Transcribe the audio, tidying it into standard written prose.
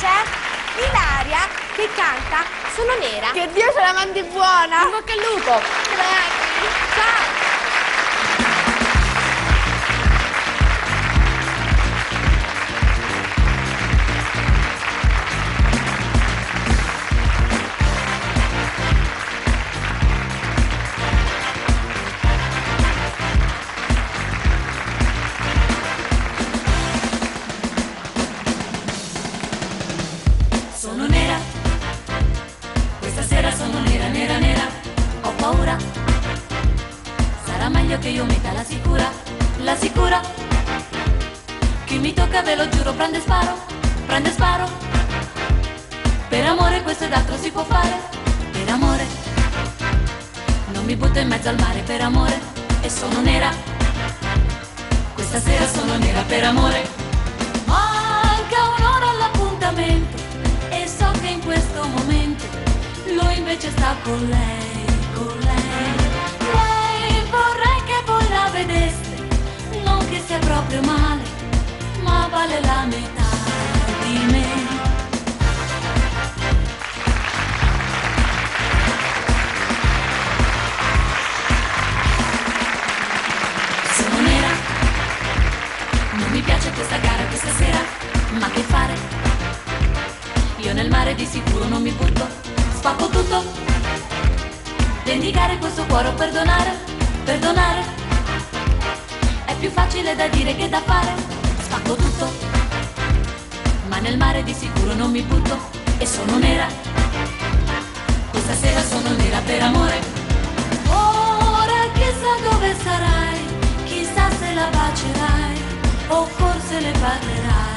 c'è Ilaria che canta Sono nera. Che Dio ce la mandi buona! In bocca al lupo. Grazie! Ciao. Sono nera, questa sera sono nera, nera, nera, ho paura, sarà meglio che io metta la sicura, chi mi tocca ve lo giuro prende sparo, per amore questo ed altro si può fare, per amore, non mi butto in mezzo al mare per amore, e sono nera, questa sera sono nera per amore, manca un'ora all'appuntamento, e so che in questo momento lui invece sta con lei, lei vorrei che voi la vedeste, non che sia proprio male, ma vale la metà di me. Sono nera, non mi piace questa gara questa sera, ma che fare? Io nel mare di sicuro non mi butto, spacco tutto, vendicare questo cuore o perdonare, è più facile da dire che da fare, spacco tutto, ma nel mare di sicuro non mi butto, e sono nera, questa sera sono nera per amore, ora chissà dove sarai, chissà se la bacerai, o forse le parlerai.